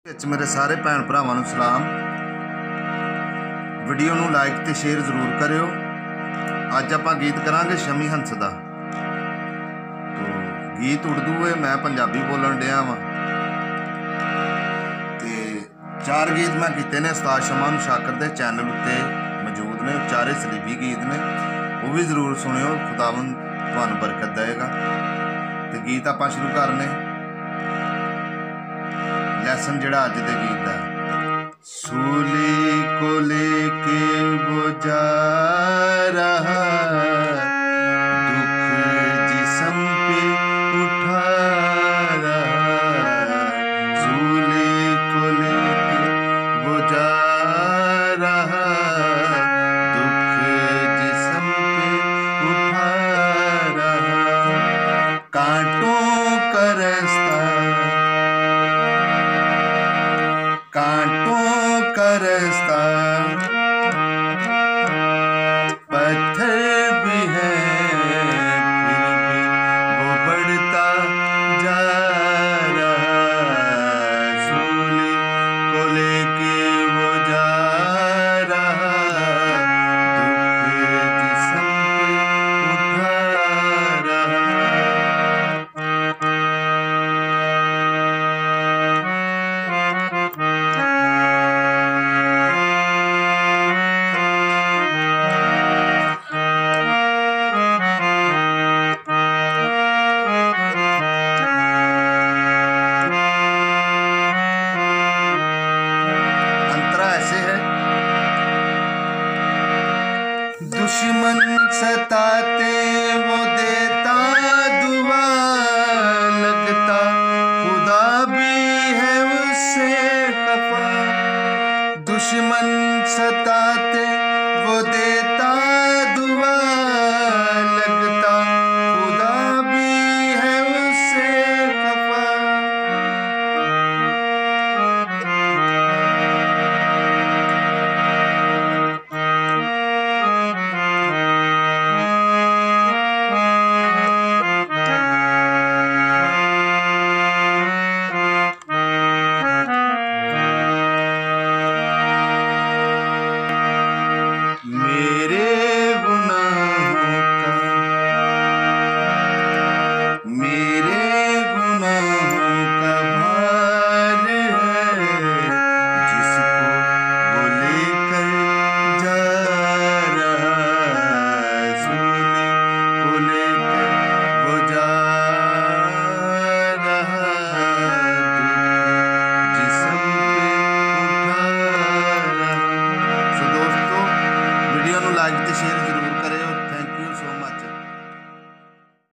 मेरे सारे भैन भरावां नूं सलाम। वीडियो नूं लाइक ते शेयर जरूर करियो। अज आपां गीत करांगे शमी हंस दा। तो गीत उर्दू है, मैं पंजाबी बोलन डिया वां। ते चार गीत मैं कीते ने उस्ताद शमान शाकर दे चैनल उत्ते मौजूद ने। चारे सलीबी गीत ने, वो भी जरूर सुनियो। खुदावंद तुहानूं बरकत देगा। ते गीत आपां शुरू करने। लैसन जड़ा अज दे गीत दा, सूली को लेके वो जा रहा, दुख जिस्म पे उठा रहा। सूली को लेके वो जा रहा, दुख जिस्म पे उठा रहा। कांटों का रास्ता, कांटों का रास्ता, पत्थर भी है फिर भी वो बढ़ता जा रहा। सूली को लेके वो जा रहा, दुख जिस्म पे उठा रहा। दुश्मन सताते वो देता दुआ, लगता खुदा भी है उससे खफा। दुश्मन सताते वो देता दुआ, लगता खुदा भी है उससे खफा। लाइक ते शेयर